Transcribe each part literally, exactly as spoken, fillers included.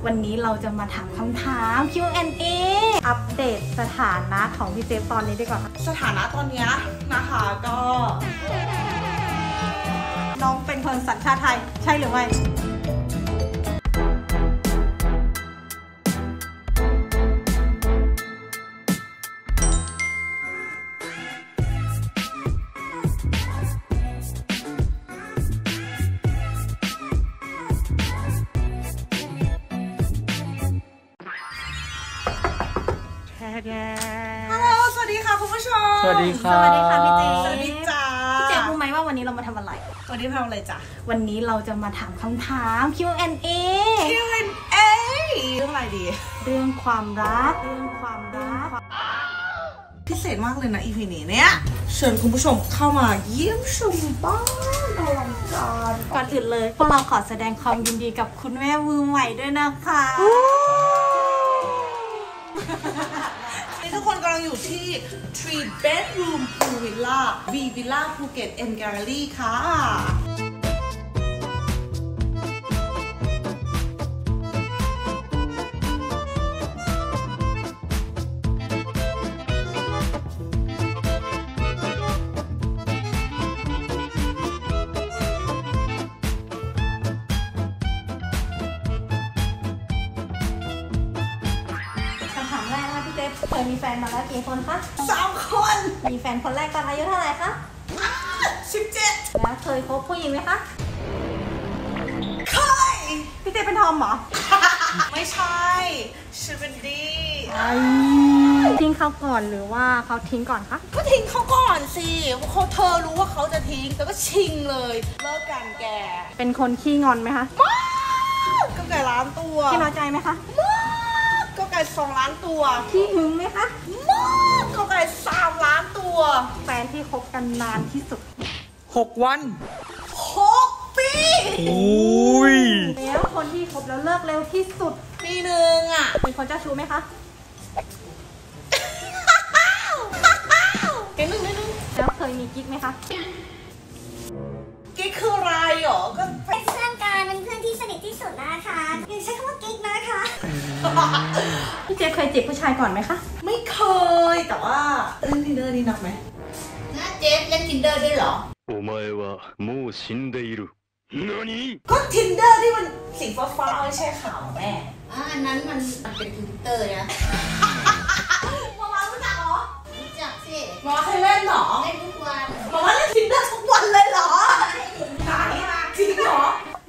วันนี้เราจะมาถามคำถาม คิว แอนด์ เอ อัปเดตสถานะของพี่เจฟตอนนี้ดีกว่าค่ะสถานะตอนนี้นะคะก็น้องเป็นคนสัญชาติไทยใช่หรือไม่ฮัลโหลสวัสดีค่ะคุณผู้ชมสวัสดีค่ะสวัสดีค่ะพี่เจสวัสดีจ้าพี่เจรู้ไหมว่าวันนี้เรามาทำอะไรวันนี้ทำอะไรจ้ะวันนี้เราจะมาถามคำถาม คิว แอนด์ เอคิว แอนด์ เอ เรื่องอะไรดีเรื่องความรักเรื่องความรักพิเศษมากเลยนะ อี พี นี้เนี่ยเชิญคุณผู้ชมเข้ามาเยี่ยมชมบ้านอลังการก่อนอื่นเลยพวกเราขอแสดงความยินดีกับคุณแม่มือใหม่ด้วยนะคะนี่ทุกคนกำลังอยู่ที่ three bedroom pool villa V Villa Phuket M Gallery ค่ะเคยมีแฟนมาแล้วกี่คนคะสามคนมีแฟนคนแรกตอนอายุเท่าไหร่คะสิบเจ็ดแล้วเคยคบผู้หญิงไหมคะเคยพี่เจเป็นทอมเหรอไม่ใช่ชื่อเป็นดีทิ้งเขาก่อนหรือว่าเขาทิ้งก่อนคะก็ทิ้งเขาก่อนสิเขาเธอรู้ว่าเขาจะทิ้งแต่ก็ชิงเลยเลิกกันแกเป็นคนขี้งอนไหมคะมากก็ไก่ล้านตัวขี้น้อยใจไหมคะก็ไก่สองล้านตัวขี้หึงไหมคะมากก็ไก่สามล้านตัวแฟนที่คบกันนานที่สุดหกวันหกปีโอ้ยแล้วคนที่คบแล้วเลิกเร็วที่สุดปีหนึ่งอ่ะเป็นคนเจ้าชู้ไหมคะเก่งหนึ่งนิดนึงแล้วเคยมีกิ๊กไหมคะกิ๊กคืออะไรหรอก็เป็นเพื่อนกันเป็นเพื่อนที่สนิทที่สุดนะคะอย่าใช้คำว่ากิ๊กนะคะพี่เจเคยจีบผู้ชายก่อนไหมคะไม่เคยแต่ว่าเล่นทินเดอร์นี่นับไหมนะเจฟเล่นทินเดอร์ด้วยเหรอโอ前はもう死んでいる何ก็ทินเดอร์ที่มันสีฟ้าๆไม่ใช่ขาวแม่อ่าอันนั้นมันมันเป็นทวิตเตอร์นะมามารู้จักเหรอรู้จักสิมาเคยเล่นเหรอเล่นทุกวันมามาเล่นทินเดอร์ทุกวันเลยเหรอไหนจริงเหรอ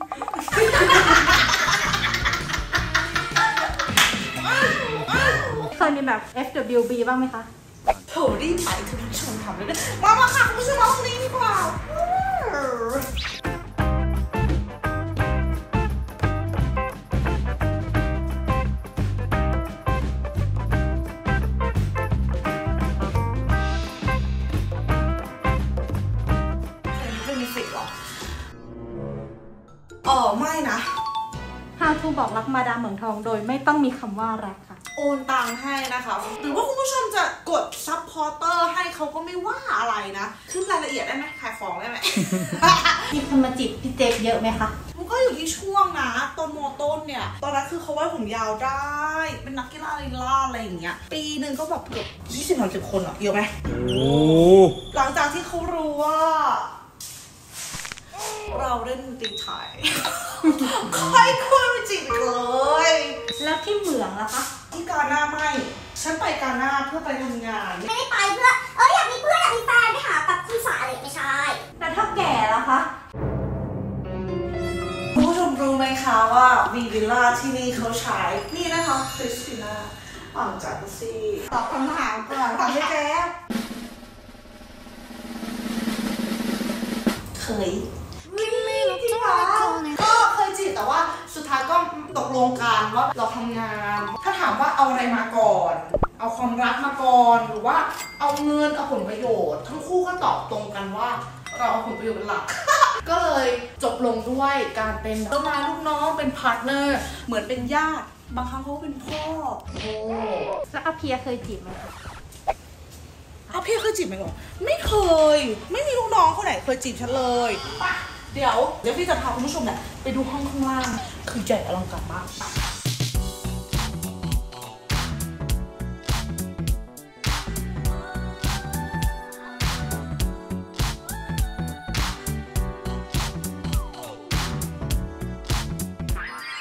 เคยมีแบบ เอฟ ดับเบิลยู บี บ้างไหมคะโถรีบไปคุณผู้ชมทำเลยมามาค่ะคุณผู้ชมเอาตรงนี้ดีกว่าอ๋อไม่นะ How to บอกรักมาดามเหมืองทองโดยไม่ต้องมีคำว่ารักค่ะโอนตังให้นะคะหรือว่าคุณผู้ชมจะกดซัพพอร์เตอร์ให้เขาก็ไม่ว่าอะไรนะขึ้นรายละเอียดได้ไหมขายของได้ไหมมีคนมาจีบพี่เจฟเยอะไหมคะมันก็อยู่ที่ช่วงนะตอนม.ต้นเนี่ยตอนนั้นคือเขาไว้ผมยาวได้เป็นนักกีฬาลีลาอะไรอย่างเงี้ยปีหนึ่งก็แบบเกือบยี่สิบถึงสิบคนอะเยอะไหมโอ้หลังจากที่เขารู้ว่าเราเล่นดนตรีไทยค่อยคุยไปจีบเลยแล้วที่เหมืองล่ะคะที่กาหน้าไม่ฉันไปกาหน้าเพื่อไปทำงานไม่ได้ไปเพื่อเอออยากมีเพื่อนอยากมีแฟนไปหาแบบคุณสาอะไรไม่ใช่แต่ถ้าแก่ล่ะคะคุณผู้ชมรู้ไหมคะว่าวีวิลล่าที่นี่เขาใช้นี่นะคะคริสติน่าอ่างจากซี่ตอบคำถามก่อนค่ะพี่เจฟเคยก็เคยจีบแต่ว่าสุดท้ายก็ตกลงกันว่าเราทำงานถ้าถามว่าเอาอะไรมาก่อนเอาความรักมาก่อนหรือว่าเอาเงินเอาผลประโยชน์ทั้งคู่ก็ตอบตรงกันว่าเราเอาผลประโยชน์เป็นหลัก ก็เลยจบลงด้วยการเป็นเจ้านายลูกน้องเป็นพาร์ทเนอร์เหมือนเป็นญาติบางครั้งเขาเป็นพ่อโอ้แล้วอาเพียเคยจีบไหมคะอาเพียเคยจีบไหมหรอไม่เคยไม่มีลูกน้องคนไหนเคยจีบฉันเลยเดี๋ยวเดี๋ยวพี่จะพาคุณผู้ชมเนี่ยไปดูห้องข้างล่างคือใหญ่อลังการมาก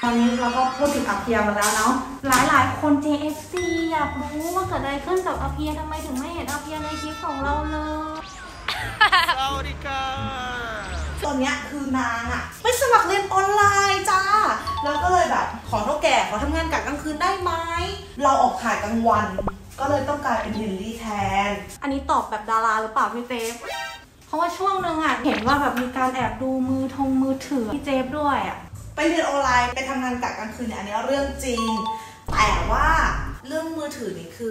ตอนนี้เราก็พูดถึงอาเพียมาแล้วเนาะหลายหลายคน เจ เอฟ ซี อยากรู้ว่าเกิดอะไรขึ้นกับอาเพียทำไมถึงไม่เห็นอาเพียในคลิปของเราเลยสวัสดีค่ะตอนนี้คือนางอะไม่สมัครเรียนออนไลน์จ้าแล้วก็เลยแบบขอเท่าแก่ขอทำงานกะกลางคืนได้ไหมเราออกถ่ายกลางวันก็เลยต้องกลายเป็นลิลลี่แทนอันนี้ตอบแบบดาราหรือเปล่าพี่เจฟเพราะว่าช่วงนึงอะเห็นว่าแบบมีการแอบดูมือทงมือถือพี่เจฟด้วยอะไปเรียนออนไลน์ไปทำงานกะกลางคืนเนี่ยอันนี้เรื่องจริงแต่ว่าเรื่องมือถือนี่คือ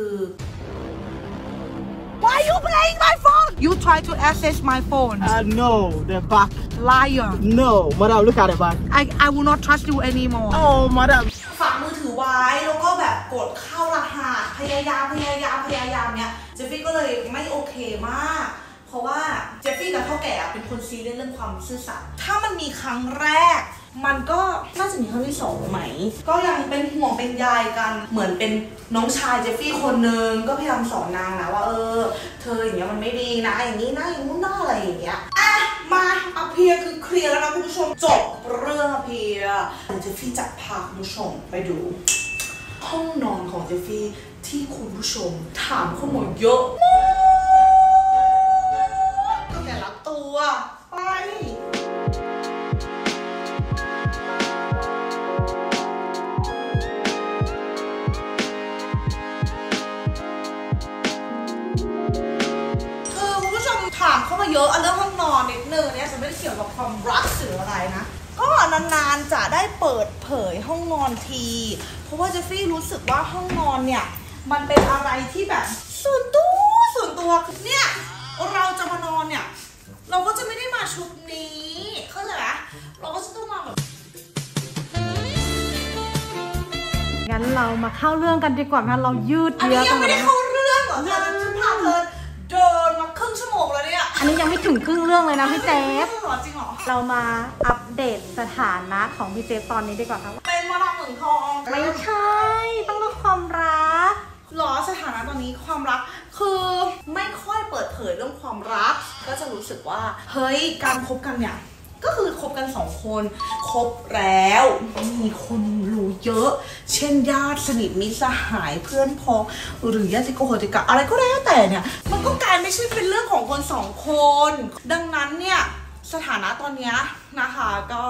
Why you playing my phone? You try to access my phone. Uh, no, the back. Liar. No, madam, look at the back. I I will not trust you anymore. Oh, madam. ฝากมือถือไว้แล้วก็แบบกดเข้ารหัสพยายามพยายามพยายามเนี่ยเจฟฟี่ก็เลยไม่โอเคมากเพราะว่าเจฟฟี่กับเท่าแก่เป็นคนซีเรียสเรื่องความซื่อสัตย์ถ้ามันมีครั้งแรกมันก็น่าจะมีครั้งที่สองไหมก็ยังเป็นห่วงเป็นใยกันเหมือนเป็นน้องชายเจฟฟี่คนนึงก็พยายามสอนนางนะว่าเออเธออย่างเงี้ยมันไม่ดีนะอย่างนี้นะอย่างนู้นนะอะไรอย่างเงี้ยอ่ะมาอเพียคือเคลียร์แล้วนะคุณผู้ชมจบเรื่องอเพียเจฟฟี่จะพาคุณผู้ชมไปดูห้องนอนของเจฟฟี่ที่คุณผู้ชมถามเข้ามาเยอะมากก็แต่ละตัวไปถามเข้ามาเยอะเรื่องห้องนอนนิดนึงเนี่ยจะไม่ได้เกี่ยวกับความรักหรืออะไรนะก็นานๆจะได้เปิดเผยห้องนอนทีเพราะว่าเจฟฟี่รู้สึกว่าห้องนอนเนี่ยมันเป็นอะไรที่แบบส่วนตัวส่วนตัวเนี่ยเราจะมานอนเนี่ยเราก็จะไม่ได้มาชุดนี้เข้าใจไหมเราก็จะต้องมาแบบงั้นเรามาเข้าเรื่องกันดีกว่านะเรายืดเยื้อกันอันนี้ยังไม่ได้เข้าเรื่องเหรอเธอฉันพาเธอเดินมาครึ่งชั่วโมงแล้วเนี่ยอันนี้ยังไม่ถึงครึ่งเรื่องเลยนะพี่เจฟจริงเหรอเรามาอัปเดตสถานะของพี่เจฟตอนนี้ดีกว่าครับเป็นมะนาวเหมืองทองไม่ใช่ต้องดูความรักหรอสถานะตอนนี้ความรักคือไม่ค่อยเปิดเผยเรื่องความรักก็จะรู้สึกว่าเฮ้ยการคบกันเนี่ยก็คือคบกันสองคนคบแล้วมีคนรู้เยอะเช่นญาติสนิทมิตรสหายเพื่อนพ้องหรือญาติโกโหติกะอะไรก็แล้วแต่เนี่ยมันก็กลายไม่ใช่เป็นเรื่องของคนสองคนดังนั้นเนี่ยสถานะตอนนี้นะคะก็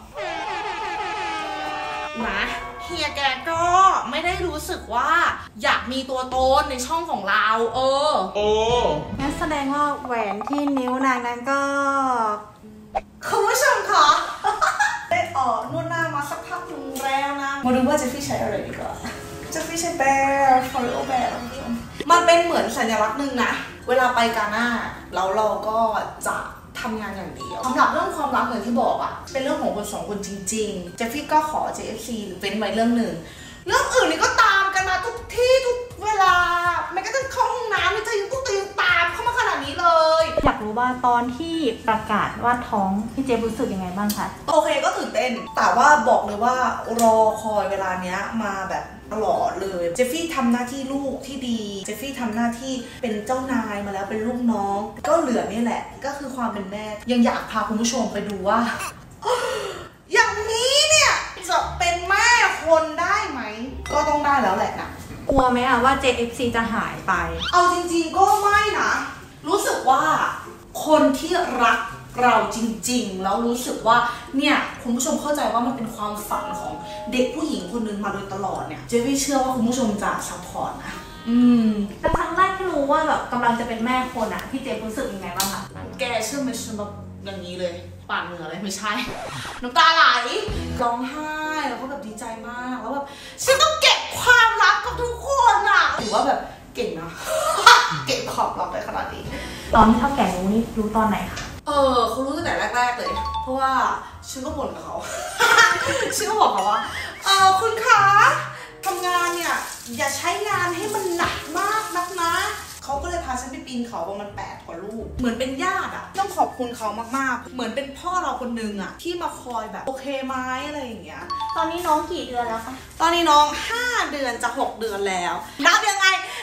นะเฮียแกก็ไม่ได้รู้สึกว่าอยากมีตัวตนในช่องของเราเออโอ้งั้นแสดงว่าแหวนที่นิ้วนางนั้นก็คุณผู้ชมคะได้ออกนวดหน้ามาสักพักหนึ่งแล้วนะมาดูว่าเจฟฟี่ใช้อะไรดีกว่าเจฟฟี่ใช้แบร์ฟอริโอแบร์คุณผู้ชมมันเป็นเหมือนสัญลักษณ์หนึ่งนะเวลาไปกาน่าแล้วเราก็จะทำงานอย่างเดียวสำหรับเรื่องความรักอย่างที่บอกอะเป็นเรื่องของคนสองคนจริงๆเจฟฟี่ก็ขอ เจ เอฟ ซี หรือเป็นไว้เรื่องหนึ่งเรื่องอื่นนี่ก็ตามกันมาทุกที่ทุกเวลาแม้กระทั่งเข้าห้องน้ำนี่จะยังต้องตื่นตามเข้ามาขนาดนี้เลยอยากรู้ว่าตอนที่ประกาศว่าท้องพี่เจฟรู้สึกยังไงบ้างคะโอเคก็ตื่นเต้นแต่ว่าบอกเลยว่ารอคอยเวลาเนี้ยมาแบบตลอดเลยเจฟฟี่ทำหน้าที่ลูกที่ดีเจฟฟี่ทำหน้าที่เป็นเจ้านายมาแล้วเป็นลูกน้องก็เหลือนี่แหละก็คือความเป็นแม่ยังอยากพาคุณผู้ชมไปดูว่าอย่างนี้เนี่ยจะเป็นแม่คนได้ไหมก็ต้องได้แล้วแหละนะกลัวไหมอะว่า เจ เอฟ ซี จะหายไปเอาจริงๆก็ไม่นะรู้สึกว่าคนที่รักเราจริงๆแล้วรู้สึกว่าเนี่ยคุณผู้ชมเข้าใจว่ามันเป็นความฝันของเด็กผู้หญิงคนนึงมาโดยตลอดเนี่ยเจฟฟี่เชื่อว่าคุณผู้ชมจะซัพพอร์ตนะอืมแต่ครั้งแรกที่รู้ว่าแบบกำลังจะเป็นแม่คนอะพี่เจฟรู้สึกยังไงบ้างคะแกเชื่อไหมฉันแบบอย่างนี้เลยปาดเหงื่อเลยไม่ใช่น้ำตาไหลร้องไห้แล้วก็แบบดีใจมากแล้วแบบฉันต้องเก็บความรักกับทุกคนอะถือว่าแบบเก่งนะ เก็บความรักได้ขนาดนี้ตอนที่เท่าแก่รู้นี่รู้ตอนไหนคะเออเขารู้ตั้งแต่แรกๆเลยเพราะว่าฉันก็บ่นกับเขา ฉันก็บอกเขาว่าเออคุณคะทำงานเนี่ยอย่าใช้งานให้มันหนักมากนักนะเขาก็เลยพาฉันไปปีนเขาประมาณแปดกว่าลูกเหมือนเป็นญาติอะต้องขอบคุณเขามากๆเหมือนเป็นพ่อเราคนนึงอะที่มาคอยแบบโอเคไหมอะไรอย่างเงี้ยตอนนี้น้องกี่เดือนแล้วคะตอนนี้น้องห้าเดือนจะหกเดือนแล้วนับยังไง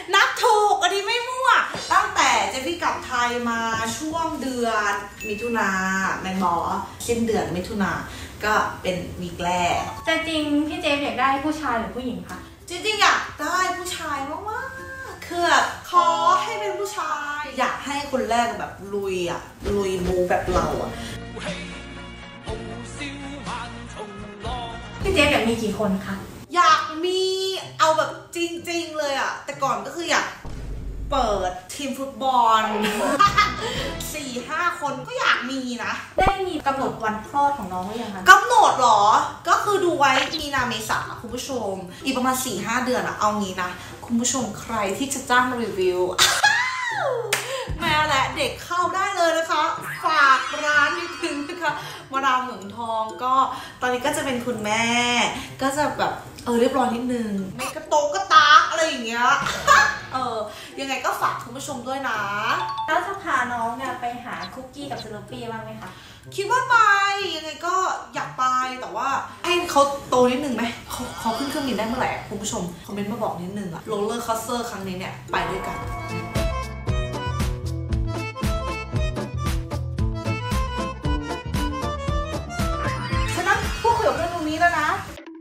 นับถูกอันนี้ไม่มั่วตั้งแต่เจฟฟี่กลับไทยมาช่วงเดือนมิถุนาแมนบอสิ้นเดือนมิถุนาก็เป็นวีคแรกแต่จริงพี่เจฟอยากได้ผู้ชายหรือผู้หญิงคะจริงๆอยากได้ผู้ชายมากๆคือขอให้เป็นผู้ชายอยากให้คนแรกแบบลุยอ่ะลุยบูแบบเราอ่ะพี่เจฟอยากมีกี่คนคะอยากมีเอาแบบจริงๆเลยอ่ะแต่ก่อนก็คืออยากเปิดทีมฟุตบอล สี่ห้าคนก็อยากมีนะได้มีกำหนดวันคลอดของน้องหรือยังคะกำหนดหรอก็คือดูไว้มีนาเมษาคุณผู้ชมอีกประมาณ สี่ห้า เดือนอะเอางี้นะคุณผู้ชมใครที่จะจ้างรีวิว แม่และเด็กเข้าได้เลยนะคะฝากร้านนิดนึงนะคะมาดามเหมืองทองก็ตอนนี้ก็จะเป็นคุณแม่ก็จะแบบเออเรียบร้อยนิดนึงไม่กระโตกกระตากอะไรอย่างเงี้ย เออยังไงก็ฝากคุณผู้ชมด้วยนะแล้วจะพาน้องเนี่ยไปหาคุกกี้กับสโนปี้บ้างไหมคะคิดว่าไปยังไงก็อยากไปแต่ว่าให้เขาโตนิดนึงไหมเขาเขาขึ้นเครื่องบินได้เมื่อไหร่คุณผู้ชมคอมเมนต์มาบอกนิดนึงอะโรลเลอร์คอสเตอร์ครั้งนี้เนี่ยไปด้วยกันฉะนั้นพูดคุยกับเรื่องตรงนี้แล้วนะ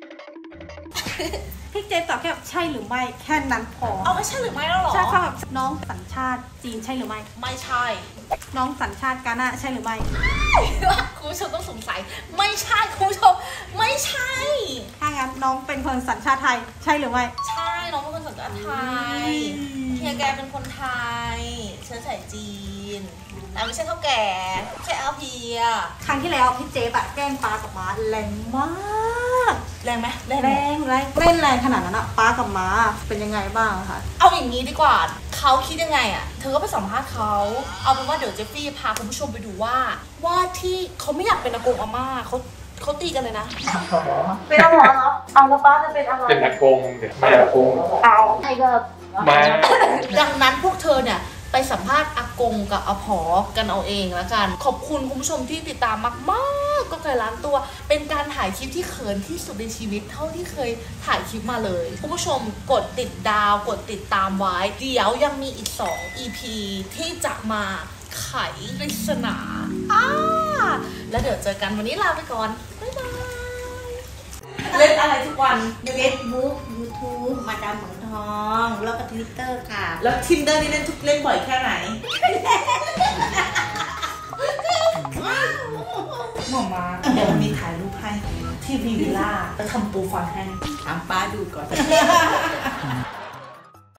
พี่เจตอบแค่ใช่หรือไม่แค่นั้นพอเอาไม่ใช่หรือไม่แล้วหรอใช่ค่ะแบบน้องสัญชาติจีนใช่หรือไม่ไม่ใช่น้องสัญชาติกาน่าใช่หรือไม่คุณผู้ชมต้องสงสัยไม่ใช่คุณผู้ชมไม่ใช่ถ้างั้นน้องเป็นคนสัญชาติไทยใช่หรือไม่ใช่น้องเป็นคนสัญชาติไทยเฮียแกเป็นคนไทยเชื้อสายจีนแต่ไม่ใช่เท่าแก่แค่เอาเพียครั้งที่แล้วพี่เจแบบแกล้งปลากับม้าแรงมากแรงไหมแรงแรงแรงเล่นแรงขนาดนั้นอะปลากับม้าเป็นยังไงบ้างคะเอาอย่างนี้ดีกว่าเขาคิดยังไงอะเธอก็ไปสัมภาษณ์เขาเอาเป็นว่าเดี๋ยวเจฟฟี่พาคุณผู้ชมไปดูว่าว่าที่เขาไม่อยากเป็นอากงอาม่าเขาเขาตีกันเลยนะเป็นอาหมอเหรอเอาแล้วป้าจะเป็นอะไรเป็นอากงเด็กไม่อากงเอาใครก็มาดังนั้นพวกเธอเนี่ยไปสัมภาษณ์อากงกับอาผอกันเอาเองแล้วกันขอบคุณคุณผู้ชมที่ติดตามมากๆก็เคยล้านตัวเป็นการถ่ายคลิปที่เขินที่สุดในชีวิตเท่าที่เคยถ่ายคลิปมาเลยคุณผู้ชมกดติดดาวกดติดตามไว้เดี๋ยวยังมีอีกสอง อี พี ที่จะมาไขปริศนาอ่าแล้วเดี๋ยวเจอกันวันนี้ลาไปก่อนบ๊ายบายเล่นอะไรทุกวันเฟซบุ๊ก ยูทูบ มาดามเหมืองทองแล้วก็ ทวิตเตอร์ ค่ะแล้ว ทินเดอร์ นี่เล่นทุกเล่นบ่อยแค่ไหนหมอมาเดี๋ยวมีถ่ายรูปให้ที่วีวิลล่าแล้วทำปูฟันให้ถามป้าดูก่อน